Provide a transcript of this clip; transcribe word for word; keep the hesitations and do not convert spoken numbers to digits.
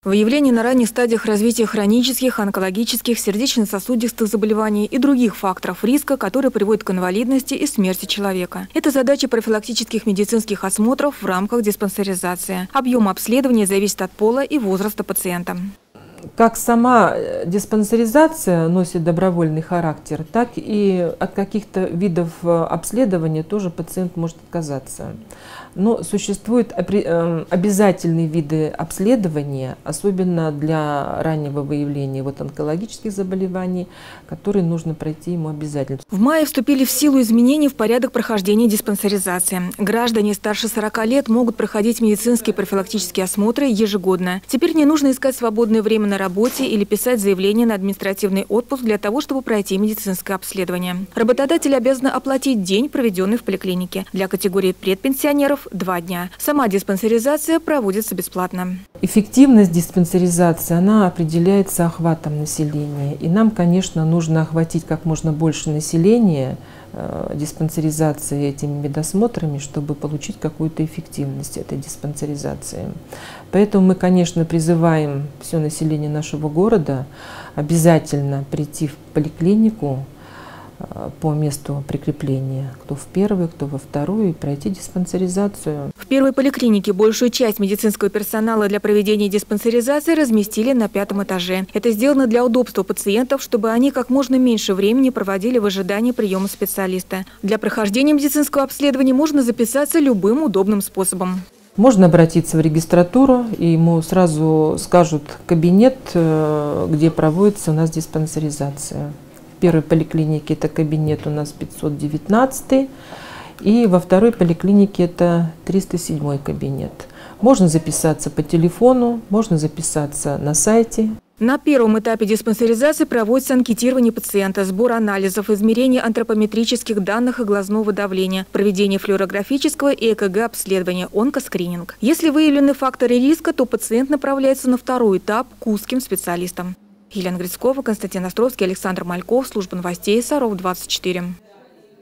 Выявление на ранних стадиях развития хронических, онкологических, сердечно-сосудистых заболеваний и других факторов риска, которые приводят к инвалидности и смерти человека. Это задача профилактических медицинских осмотров в рамках диспансеризации. Объем обследования зависит от пола и возраста пациента. Как сама диспансеризация носит добровольный характер, так и от каких-то видов обследования тоже пациент может отказаться. Но существуют обязательные виды обследования, особенно для раннего выявления вот онкологических заболеваний, которые нужно пройти ему обязательно. В мае вступили в силу изменения в порядок прохождения диспансеризации. Граждане старше сорока лет могут проходить медицинские профилактические осмотры ежегодно. Теперь не нужно искать свободное время на работе или писать заявление на административный отпуск для того, чтобы пройти медицинское обследование. Работодатель обязан оплатить день, проведенный в поликлинике. Для категории предпенсионеров – два дня. Сама диспансеризация проводится бесплатно. Эффективность диспансеризации, она определяется охватом населения. И нам, конечно, нужно охватить как можно больше населения э, диспансеризацией этими медосмотрами, чтобы получить какую-то эффективность этой диспансеризации. Поэтому мы, конечно, призываем все население нашего города обязательно прийти в поликлинику по месту прикрепления, кто в первую, кто во вторую, и пройти диспансеризацию. В первой поликлинике большую часть медицинского персонала для проведения диспансеризации разместили на пятом этаже. Это сделано для удобства пациентов, чтобы они как можно меньше времени проводили в ожидании приема специалиста. Для прохождения медицинского обследования можно записаться любым удобным способом. Можно обратиться в регистратуру, и ему сразу скажут кабинет, где проводится у нас диспансеризация. В первой поликлинике это кабинет у нас пятьсот девятнадцатый, и во второй поликлинике это триста седьмой кабинет. Можно записаться по телефону, можно записаться на сайте. На первом этапе диспансеризации проводится анкетирование пациента, сбор анализов, измерение антропометрических данных и глазного давления, проведение флюорографического и ЭКГ-обследования, онкоскрининг. Если выявлены факторы риска, то пациент направляется на второй этап к узким специалистам. Елена Грицкова, Константин Островский, Александр Мальков, служба новостей Саров двадцать четыре.